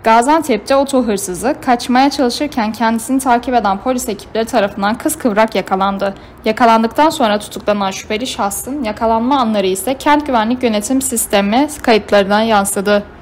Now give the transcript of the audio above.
Gaziantep'te oto hırsızı kaçmaya çalışırken kendisini takip eden polis ekipleri tarafından kıskıvrak yakalandı. Yakalandıktan sonra tutuklanan şüpheli şahsın yakalanma anları ise Kent Güvenlik Yönetim Sistemi kayıtlarına yansıdı.